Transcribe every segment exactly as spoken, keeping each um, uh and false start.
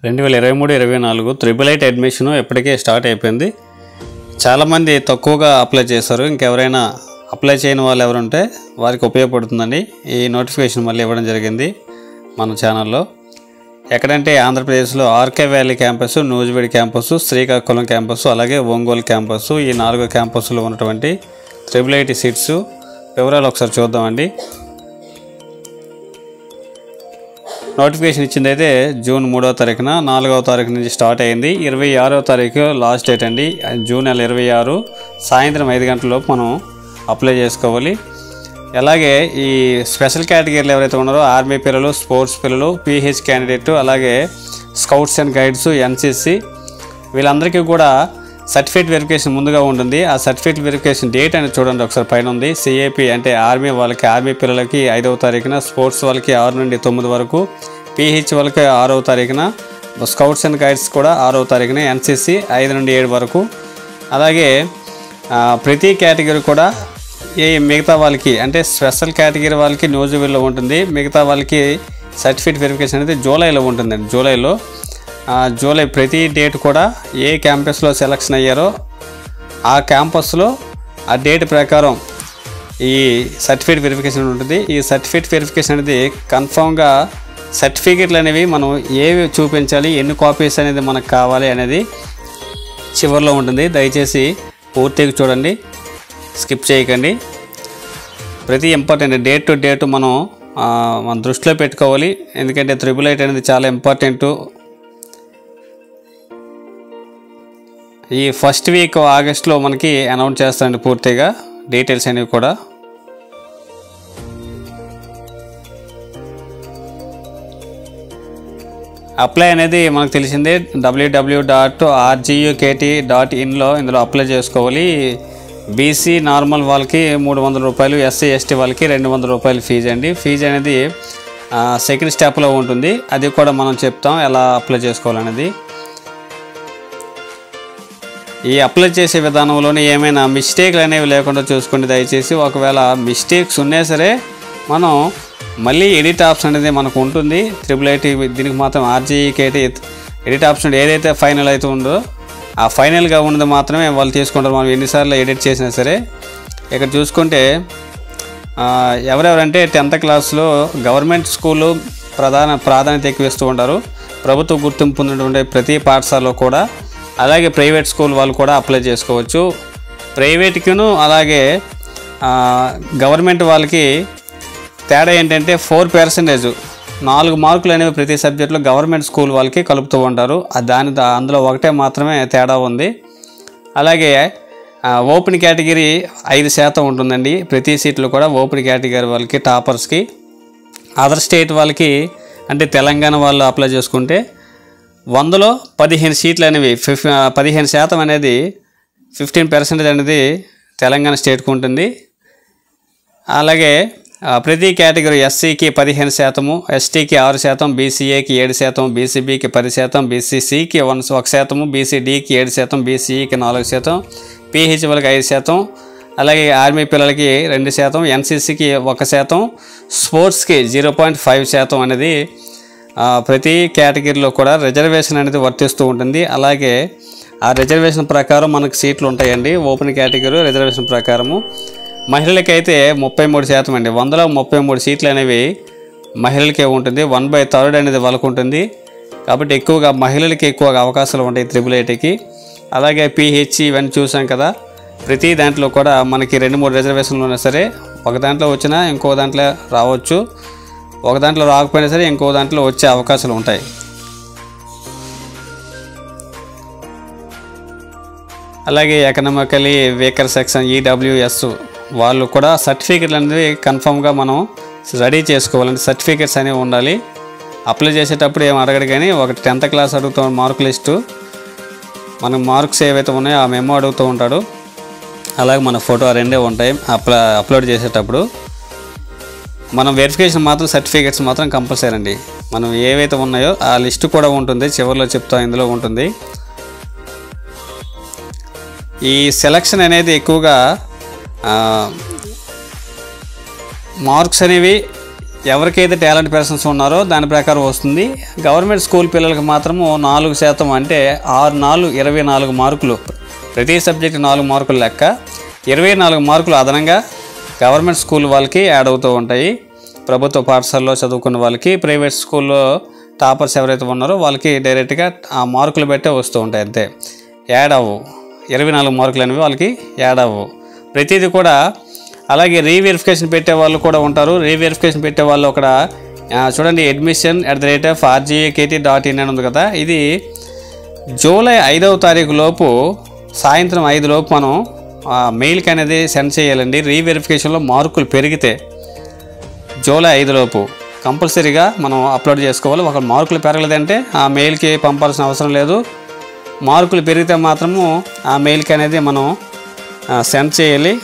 రెండు వేల ఇరవై మూడు ఇరవై నాలుగు త్రిబుల్ ఐటీ అడ్మిషన్ ఎప్పటికే స్టార్ట్ అయిపోయింది. చాలామంది తక్కువగా అప్లై చేశారు. ఇంకెవరైనా అప్లై చేయని వాళ్ళు ఎవరుంటే వారికి ఉపయోగపడుతుందండి ఈ నోటిఫికేషన్ మళ్ళీ ఇవ్వడం జరిగింది మన ఛానల్లో. ఎక్కడంటే ఆంధ్రప్రదేశ్లో RK Valley campus, Nuzvid campus, Srikakulam campus, అలాగే ఒంగోలు క్యాంపస్, ఈ నాలుగు క్యాంపస్లో ఉన్నటువంటి త్రిబుల్ ఐటీ సీట్స్ వివరాలు ఒకసారి చూద్దామండి. నోటిఫికేషన్ ఇచ్చిందైతే జూన్ మూడవ తారీఖున నాలుగవ తారీఖు నుంచి స్టార్ట్ అయింది. ఇరవై ఆరవ తారీఖు లాస్ట్ డేట్ అండి. జూన్ నెల ఇరవై ఆరు సాయంత్రం ఐదు గంటలలోపు మనం అప్లై చేసుకోవాలి. అలాగే ఈ స్పెషల్ కేటగిరీలు ఎవరైతే ఉన్నారో ఆర్మీ పిల్లలు, స్పోర్ట్స్ పిల్లలు, పీహెచ్ క్యాండిడేట్, అలాగే స్కౌట్స్ అండ్ గైడ్స్, ఎన్సీసీ వీళ్ళందరికీ కూడా సర్టిఫికేట్ వెరిఫికేషన్ ముందుగా ఉంటుంది. ఆ సర్టిఫికేట్ వెరిఫికేషన్ డేట్ అనేది చూడండి ఒకసారి పైన ఉంది. సిఏపి అంటే ఆర్మీ వాళ్ళకి, ఆర్మీ పిల్లలకి ఐదవ తారీఖున, స్పోర్ట్స్ వాళ్ళకి ఆరు నుండి తొమ్మిది వరకు, పీహెచ్ వాళ్ళకి ఆరవ తారీఖున, స్కౌట్స్ అండ్ గైడ్స్ కూడా ఆరవ తారీఖున, ఎన్సీసీ ఐదు నుండి ఏడు వరకు. అలాగే ప్రతి కేటగిరీ కూడా ఏ మిగతా వాళ్ళకి అంటే స్పెషల్ కేటగిరీ వాళ్ళకి నూజివీడులో ఉంటుంది. మిగతా వాళ్ళకి సర్టిఫికేట్ వెరిఫికేషన్ అనేది జూలైలో ఉంటుందండి. జూలైలో జూలై ప్రతి డేట్ కూడా ఏ క్యాంపస్లో సెలక్షన్ అయ్యారో ఆ క్యాంపస్లో ఆ డేట్ ప్రకారం ఈ సర్టిఫికేట్ వెరిఫికేషన్ ఉంటుంది. ఈ సర్టిఫికేట్ వెరిఫికేషన్ అనేది కన్ఫామ్గా సర్టిఫికేట్లు అనేవి మనం ఏవి చూపించాలి, ఎన్ని కాపీస్ అనేది మనకు కావాలి అనేది చివరిలో ఉంటుంది. దయచేసి పూర్తిగా చూడండి, స్కిప్ చేయకండి. ప్రతి ఇంపార్టెంట్ డేట్ టు డేట్ మనం మన దృష్టిలో పెట్టుకోవాలి. ఎందుకంటే త్రిబుల్ ఐటీ అనేది చాలా ఇంపార్టెంట్. ఈ ఫస్ట్ వీక్ ఆగస్ట్లో మనకి అనౌన్స్ చేస్తారండి పూర్తిగా డీటెయిల్స్ అనేవి కూడా. అప్లై అనేది మనకు తెలిసిందే డబ్ల్యూడబ్ల్యూ డాట్ ఆర్జీయూకేటీ డాట్ ఇన్లో ఇందులో అప్లై చేసుకోవాలి. బీసీ నార్మల్ వాళ్ళకి మూడు వందల రూపాయలు, ఎస్సీ ఎస్టీ వాళ్ళకి రెండు వందల రూపాయలు ఫీజు అండి. ఫీజు అనేది సెకండ్ స్టెప్లో ఉంటుంది. అది కూడా మనం చెప్తాం ఎలా అప్లై చేసుకోవాలనేది. ఈ అప్లై చేసే విధానంలోనే ఏమైనా మిస్టేక్లు అనేవి లేకుండా చూసుకోండి దయచేసి. ఒకవేళ మిస్టేక్స్ ఉన్నా సరే మనం మళ్ళీ ఎడిట్ ఆప్షన్ అనేది మనకు ఉంటుంది. త్రిబుల్ ఐటీ దీనికి మాత్రం ఆర్జీఈకేటీ ఎడిట్ ఆప్షన్ ఏదైతే ఫైనల్ అయితే ఉందో ఆ ఫైనల్గా ఉన్నది మాత్రమే వాళ్ళు తీసుకుంటారు. మనం ఎన్నిసార్లు ఎడిట్ చేసినా సరే. ఇక్కడ చూసుకుంటే ఎవరెవరంటే టెన్త్ క్లాస్లో గవర్నమెంట్ స్కూలు ప్రధాన ప్రాధాన్యత ఎక్కువ ఇస్తూ ఉంటారు. ప్రభుత్వ గుర్తింపు పొందినటువంటి ప్రతి పాఠశాలలో కూడా, అలాగే ప్రైవేట్ స్కూల్ వాళ్ళు కూడా అప్లై చేసుకోవచ్చు. ప్రైవేట్కిను అలాగే గవర్నమెంట్ వాళ్ళకి తేడా ఏంటంటే ఫోర్ పర్సెంటేజ్ నాలుగు మార్కులు అనేవి ప్రతి సబ్జెక్టులో గవర్నమెంట్ స్కూల్ వాళ్ళకి కలుపుతూ ఉంటారు. దాని అందులో ఒకటే మాత్రమే తేడా ఉంది. అలాగే ఓపెన్ కేటగిరీ ఐదు శాతం ఉంటుందండి ప్రతి సీట్లో కూడా. ఓపెన్ కేటగిరీ వాళ్ళకి టాపర్స్కి, అదర్ స్టేట్ వాళ్ళకి అంటే తెలంగాణ వాళ్ళు అప్లై చేసుకుంటే వందలో పదిహేను సీట్లు అనేవి ఫిఫ్ పదిహేను శాతం అనేది ఫిఫ్టీన్ పర్సెంటేజ్ అనేది తెలంగాణ స్టేట్కి ఉంటుంది. అలాగే ప్రతి కేటగిరీ ఎస్సీకి పదిహేను శాతము, ఎస్టీకి ఆరు శాతం, బీసీఏకి ఏడు శాతం, బీసీబీకి పది శాతం, బీసీసీకి వన్ ఒక శాతము, బీసీడీకి ఏడు శాతం, బీసీఈకి నాలుగు శాతం, పీహెచ్ వాళ్ళకి ఐదు శాతం, అలాగే ఆర్మీ పిల్లలకి రెండు శాతం, ఎన్సీసీకి ఒక శాతం, స్పోర్ట్స్కి జీరో పాయింట్ ఫైవ్ శాతం అనేది ప్రతి కేటగిరీలో కూడా రిజర్వేషన్ అనేది వర్తిస్తూ ఉంటుంది. అలాగే ఆ రిజర్వేషన్ ప్రకారం మనకు సీట్లు ఉంటాయండి. ఓపెన్ కేటగిరీ రిజర్వేషన్ ప్రకారము మహిళలకైతే ముప్పై మూడు శాతం అండి. వందలో ముప్పై మూడు సీట్లు అనేవి మహిళలకే ఉంటుంది. వన్ బై థర్డ్ అనేది వాళ్ళకు ఉంటుంది. కాబట్టి ఎక్కువగా మహిళలకి ఎక్కువగా అవకాశాలు ఉంటాయి త్రిబుల్ ఐటీకి. అలాగే పీహెచ్ ఇవన్నీ చూసాం కదా. ప్రతి దాంట్లో కూడా మనకి రెండు మూడు రిజర్వేషన్లు ఉన్నా సరే ఒక దాంట్లో వచ్చినా ఇంకో దాంట్లో రావచ్చు, ఒక దాంట్లో రాకపోయినా సరే ఇంకో దాంట్లో వచ్చే అవకాశాలు ఉంటాయి. అలాగే ఎకనామికలీ వీకర్ సెక్షన్ ఈడబ్ల్యూఎస్ వాళ్ళు కూడా సర్టిఫికెట్లు అనేది కన్ఫామ్గా మనం రెడీ చేసుకోవాలంటే సర్టిఫికెట్స్ అనేవి ఉండాలి. అప్లై చేసేటప్పుడు ఏం అడగడు కానీ ఒకటి టెన్త్ క్లాస్ అడుగుతూ మార్క్ లిస్టు, మన మార్క్స్ ఏవైతే ఉన్నాయో ఆ మెమో అడుగుతూ ఉంటాడు. అలాగే మన ఫోటో రెండే ఉంటాయి అప్లా అప్లోడ్ చేసేటప్పుడు. మనం వెరిఫికేషన్ మాత్రం సర్టిఫికేట్స్ మాత్రం కంపల్సరీ అండి. మనం ఏవైతే ఉన్నాయో ఆ లిస్టు కూడా ఉంటుంది, చివరిలో చెప్తా ఇందులో ఉంటుంది. ఈ సెలక్షన్ అనేది ఎక్కువగా మార్క్స్ అనేవి ఎవరికైతే టాలెంట్ పర్సన్స్ ఉన్నారో దాని ప్రకారం వస్తుంది. గవర్నమెంట్ స్కూల్ పిల్లలకు మాత్రము నాలుగు శాతం అంటే ఆరు నాలుగు ఇరవై నాలుగు మార్కులు, ప్రతి సబ్జెక్టు నాలుగు మార్కులు లెక్క ఇరవై నాలుగు మార్కులు అదనంగా గవర్నమెంట్ స్కూల్ వాళ్ళకి యాడ్ అవుతూ ఉంటాయి. ప్రభుత్వ పాఠశాలలో చదువుకున్న వాళ్ళకి, ప్రైవేట్ స్కూల్లో టాపర్స్ ఎవరైతే ఉన్నారో వాళ్ళకి డైరెక్ట్గా ఆ మార్కులు బట్టే వస్తూ ఉంటాయి, అంతే. యాడ్ అవ్వు ఇరవై నాలుగు మార్కులు అనేవి వాళ్ళకి యాడ్ అవ్వు ప్రతిదీ కూడా. అలాగే రీవెరిఫికేషన్ పెట్టే వాళ్ళు కూడా ఉంటారు. రీవెరిఫికేషన్ పెట్టే వాళ్ళు అక్కడ చూడండి, admission at the rate of RGUKT dot in అని ఉంది కదా, ఇది జూలై ఐదవ తారీఖు లోపు సాయంత్రం ఐదు లోపు మనం మెయిల్కి అనేది సెండ్ చేయాలండి. రీవెరిఫికేషన్లో మార్కులు పెరిగితే జూలై ఐదు లోపు కంపల్సరీగా మనం అప్లోడ్ చేసుకోవాలి. ఒక మార్కులు పెరగలేదంటే ఆ మెయిల్కి పంపాల్సిన అవసరం లేదు. మార్కులు పెరిగితే మాత్రము ఆ మెయిల్కి అనేది మనం సెండ్ చేయాలి.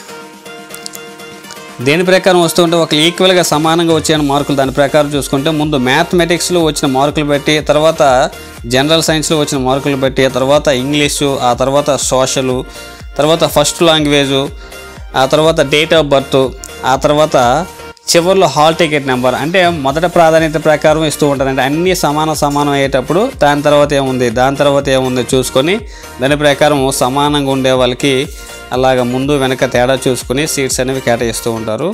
దేని ప్రకారం వస్తుంటే ఒక ఈక్వల్గా సమానంగా వచ్చే మార్కులు దాని ప్రకారం చూసుకుంటే ముందు మ్యాథమెటిక్స్లో వచ్చిన మార్కులు బట్టి, తర్వాత జనరల్ సైన్స్లో వచ్చిన మార్కులు బట్టి, తర్వాత ఇంగ్లీషు, ఆ తర్వాత సోషలు, తర్వాత ఫస్ట్ లాంగ్వేజు, ఆ తర్వాత డేట్ ఆఫ్ బర్త్, ఆ తర్వాత చివరిలో హాల్ టికెట్ నెంబర్, అంటే మొదట ప్రాధాన్యత ప్రకారం ఇస్తూ ఉంటారంటే అన్నీ సమానం సమానం అయ్యేటప్పుడు దాని తర్వాత ఏముంది దాని తర్వాత ఏముంది చూసుకొని దాని ప్రకారం సమానంగా ఉండే వాళ్ళకి అలాగ ముందు వెనక తేడా చూసుకొని సీట్స్ అనేవి కేటాయిస్తూ ఉంటారు.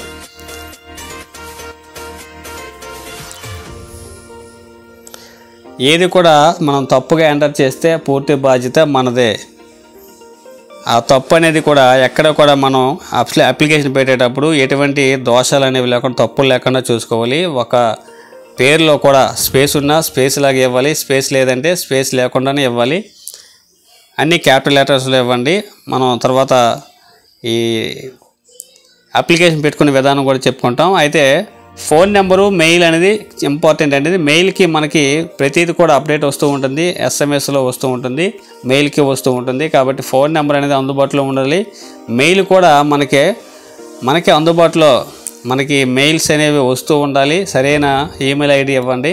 ఏది కూడా మనం తప్పుగా ఎంటర్ చేస్తే పూర్తి బాధ్యత మనదే. ఆ తప్పు అనేది కూడా ఎక్కడ కూడా మనం అప్లి అప్లికేషన్ పెట్టేటప్పుడు ఎటువంటి దోషాలు అనేవి లేకుండా, తప్పులు లేకుండా చూసుకోవాలి. ఒక పేరులో కూడా స్పేస్ ఉన్నా స్పేస్ లాగా ఇవ్వాలి, స్పేస్ లేదంటే స్పేస్ లేకుండానే ఇవ్వాలి. అన్ని క్యాపిటల్ లెటర్స్లో ఇవ్వండి. మనం తర్వాత ఈ అప్లికేషన్ పెట్టుకునే విధానం కూడా చెప్పుకుంటాం. అయితే ఫోన్ నెంబరు, మెయిల్ అనేది ఇంపార్టెంట్ అనేది. మెయిల్కి మనకి ప్రతిదీ కూడా అప్డేట్ వస్తూ ఉంటుంది, ఎస్ఎంఎస్లో వస్తూ ఉంటుంది, మెయిల్కి వస్తూ ఉంటుంది. కాబట్టి ఫోన్ నెంబర్ అనేది అందుబాటులో ఉండాలి. మెయిల్ కూడా మనకే మనకి అందుబాటులో మనకి మెయిల్స్ అనేవి వస్తూ ఉండాలి. సరైన ఈమెయిల్ ఐడి ఇవ్వండి.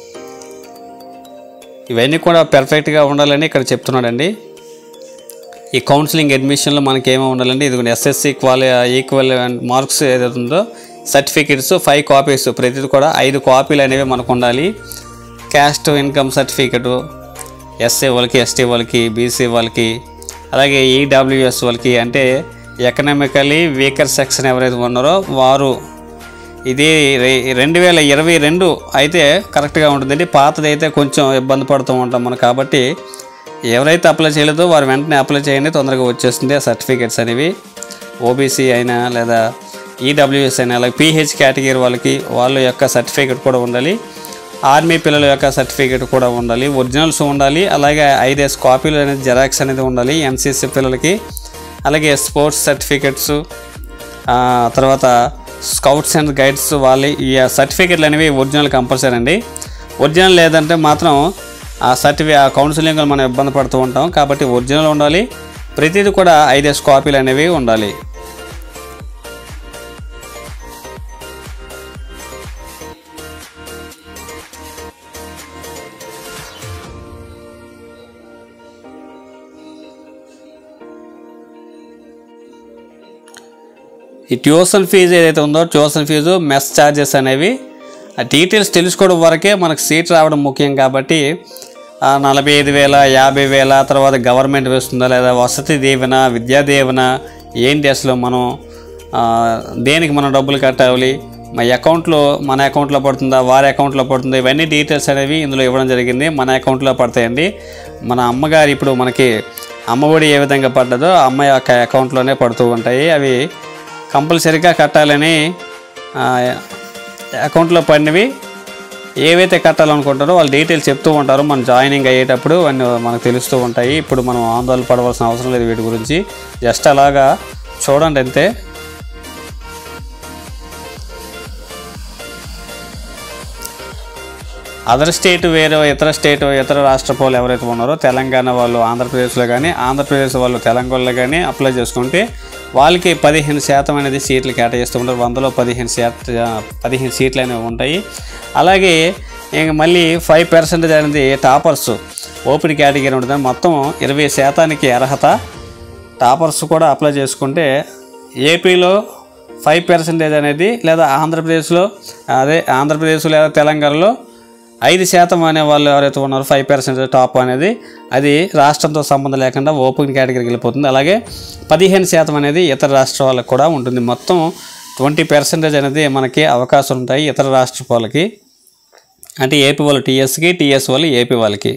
ఇవన్నీ కూడా పర్ఫెక్ట్గా ఉండాలని ఇక్కడ చెప్తున్నాడండి. ఈ కౌన్సిలింగ్ అడ్మిషన్లో మనకి ఏమో ఉండాలండి, ఇది ఎస్ఎస్సి క్వాలి ఈక్వల్ మార్క్స్ ఏదైతే ఉందో సర్టిఫికెట్స్ ఫైవ్ కాపీస్, ప్రతిది కూడా ఐదు కాపీలు అనేవి మనకు ఉండాలి. క్యాస్ట్ ఇన్కమ్ సర్టిఫికెటు ఎస్సీ వాళ్ళకి, ఎస్టీ వాళ్ళకి, బీసీ వాళ్ళకి, అలాగే ఈడబ్ల్యూఎస్ వాళ్ళకి, అంటే ఎకనామికలీ వీకర్ సెక్షన్ ఎవరైతే ఉన్నారో వారు. ఇది రెండు వేల ఇరవై రెండు అయితే కరెక్ట్గా ఉంటుందండి. పాతది అయితే కొంచెం ఇబ్బంది పడుతూ ఉంటాం మనం. కాబట్టి ఎవరైతే అప్లై చేయలేదో వారు వెంటనే అప్లై చేయండి, తొందరగా వచ్చేస్తుంది ఆ సర్టిఫికెట్స్ అనేవి. ఓబీసీ అయినా లేదా ఈడబ్ల్యూఎస్ అయినా, అలాగే పీహెచ్ కేటగిరీ వాళ్ళకి వాళ్ళ యొక్క సర్టిఫికెట్ కూడా ఉండాలి. ఆర్మీ పిల్లల యొక్క సర్టిఫికెట్ కూడా ఉండాలి, ఒరిజినల్స్ ఉండాలి. అలాగే ఐదేసి కాపీలు అనేది జెరాక్స్ అనేది ఉండాలి ఎన్సీసీ పిల్లలకి. అలాగే స్పోర్ట్స్ సర్టిఫికెట్స్, తర్వాత స్కౌట్స్ అండ్ గైడ్స్ వాళ్ళ ఈ సర్టిఫికెట్లు అనేవి ఒరిజినల్ కంపల్సరీ అండి. ఒరిజినల్ లేదంటే మాత్రం ఆ సర్టిఫి ఆ కౌన్సిలింగ్లో మనం ఇబ్బంది పడుతూ ఉంటాం. కాబట్టి ఒరిజినల్ ఉండాలి, ప్రతిదీ కూడా ఐదేసి కాపీలు అనేవి ఉండాలి. ఈ ట్యూషన్ ఫీజు ఏదైతే ఉందో ట్యూషన్ ఫీజు, మెస్ ఛార్జెస్ అనేవి ఆ డీటెయిల్స్ తెలుసుకోవడం వరకే మనకు సీట్ రావడం ముఖ్యం. కాబట్టి నలభై ఐదు వేల యాభై వేల తర్వాత గవర్నమెంట్ వేస్తుందా లేదా వసతి దీవెన, విద్యా దీవెన ఏంటి, అసలు మనం దేనికి మనం డబ్బులు కట్టాలి, మా అకౌంట్లో మన అకౌంట్లో పడుతుందా వారి అకౌంట్లో పడుతుందా, ఇవన్నీ డీటెయిల్స్ అనేవి ఇందులో ఇవ్వడం జరిగింది. మన అకౌంట్లో పడతాయండి. మన అమ్మగారు ఇప్పుడు మనకి అమ్మఒడి ఏ విధంగా పడ్డదో అమ్మ యొక్క అకౌంట్లోనే పడుతూ ఉంటాయి. అవి కంపల్సరీగా కట్టాలని అకౌంట్లో పడినవి ఏవైతే కట్టాలనుకుంటారో వాళ్ళ డీటెయిల్స్ చెప్తూ ఉంటారు. మనం జాయినింగ్ అయ్యేటప్పుడు అన్నీ మనకు తెలుస్తూ ఉంటాయి. ఇప్పుడు మనం ఆందోళన పడవలసిన అవసరం లేదు వీటి గురించి. జస్ట్ అలాగా చూడండి అంతే. అదర్ స్టేట్ వేరే ఇతర స్టేట్ ఇతర రాష్ట్ర వాళ్ళు ఎవరైతే ఉన్నారో తెలంగాణ వాళ్ళు ఆంధ్రప్రదేశ్లో కానీ ఆంధ్రప్రదేశ్ వాళ్ళు తెలంగాణలో కానీ అప్లై చేసుకుంటే వాళ్ళకి పదిహేను శాతం అనేది సీట్లు కేటాయిస్తూ ఉంటారు. వందలో పదిహేను శాతం పదిహేను సీట్లు అనేవి ఉంటాయి. అలాగే ఇంక మళ్ళీ ఫైవ్ పర్సెంటేజ్ అనేది టాపర్స్ ఓపెన్ కేటగిరీ ఉంటుంది. మొత్తం ఇరవై శాతానికి అర్హత. టాపర్స్ కూడా అప్లై చేసుకుంటే ఏపీలో ఫైవ్ పర్సెంటేజ్ అనేది, లేదా ఆంధ్రప్రదేశ్లో అదే ఆంధ్రప్రదేశ్ లేదా తెలంగాణలో ఐదు శాతం అనే వాళ్ళు ఎవరైతే ఉన్నారో ఫైవ్ పర్సెంటేజ్ టాప్ అనేది అది రాష్ట్రంతో సంబంధం లేకుండా ఓపెన్ కేటగిరీకి వెళ్ళిపోతుంది. అలాగే పదిహేను శాతం అనేది ఇతర రాష్ట్ర వాళ్ళకి కూడా ఉంటుంది. మొత్తం ట్వంటీ పర్సెంటేజ్ అనేది మనకి అవకాశం ఉంటాయి ఇతర రాష్ట్ర వాళ్ళకి, అంటే ఏపీ వాళ్ళు టీఎస్కి, టీఎస్ వాళ్ళు ఏపీ వాళ్ళకి.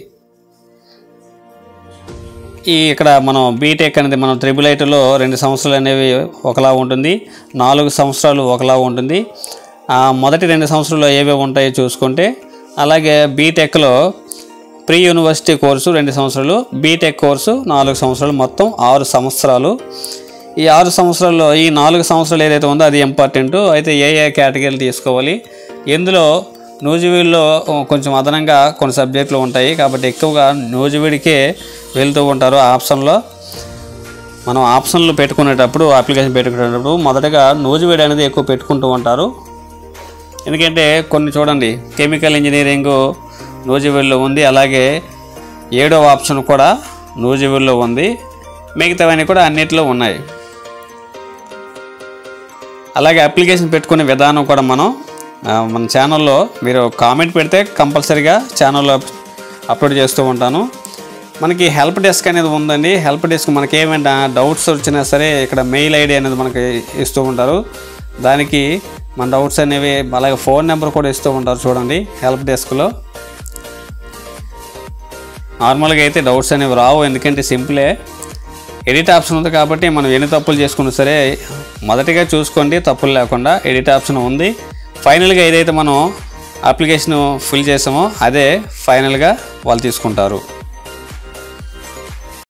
ఈ ఇక్కడ మనం బీటెక్ అనేది మనం త్రిబుల్ ఐటీలో రెండు సంవత్సరాలు అనేవి ఒకలా ఉంటుంది, నాలుగు సంవత్సరాలు ఒకలా ఉంటుంది. మొదటి రెండు సంవత్సరాలు ఏవే ఉంటాయో చూసుకుంటే, అలాగే బీటెక్లో ప్రీ యూనివర్సిటీ కోర్సు రెండు సంవత్సరాలు, బీటెక్ కోర్సు నాలుగు సంవత్సరాలు, మొత్తం ఆరు సంవత్సరాలు. ఈ ఆరు సంవత్సరాల్లో ఈ నాలుగు సంవత్సరాలు ఏదైతే ఉందో అది ఇంపార్టెంట్. అయితే ఏ ఏ కేటగిరీలు తీసుకోవాలి, ఎందులో నూజివీడులో కొంచెం అదనంగా కొన్ని సబ్జెక్టులు ఉంటాయి కాబట్టి ఎక్కువగా నూజివీడికే వెళ్తూ ఉంటారు. ఆప్షన్లో మనం ఆప్షన్లు పెట్టుకునేటప్పుడు, అప్లికేషన్ పెట్టుకునేటప్పుడు మొదటగా నూజివీడు అనేది ఎక్కువ పెట్టుకుంటూ ఉంటారు. ఎందుకంటే కొన్ని చూడండి, కెమికల్ ఇంజనీరింగు నూజివీడులో ఉంది, అలాగే ఏడవ ఆప్షన్ కూడా నూజివీడులో ఉంది, మిగతావన్నీ కూడా అన్నిటిలో ఉన్నాయి. అలాగే అప్లికేషన్ పెట్టుకునే విధానం కూడా మనం మన ఛానల్లో మీరు కామెంట్ పెడితే కంపల్సరీగా ఛానల్లో అప్లోడ్ చేస్తూ ఉంటాను. మనకి హెల్ప్ డెస్క్ అనేది ఉందండి. హెల్ప్ డెస్క్ మనకి ఏమైనా డౌట్స్ వచ్చినా సరే ఇక్కడ మెయిల్ ఐడి అనేది మనకి ఇస్తూ ఉంటారు. దానికి మన డౌట్స్ అనేవి, అలాగే ఫోన్ నెంబర్ కూడా ఇస్తూ ఉంటారు చూడండి హెల్ప్ డెస్క్లో. నార్మల్గా అయితే డౌట్స్ అనేవి రావు, ఎందుకంటే సింపులే, ఎడిట్ ఆప్షన్ ఉంది కాబట్టి మనం ఎన్ని తప్పులు చేసుకున్నా సరే మొదటిగా చూసుకోండి, తప్పులు లేకుండా ఎడిట్ ఆప్షన్ ఉంది. ఫైనల్గా ఏదైతే మనం అప్లికేషన్ ఫిల్ చేసామో అదే ఫైనల్గా వాళ్ళు తీసుకుంటారు.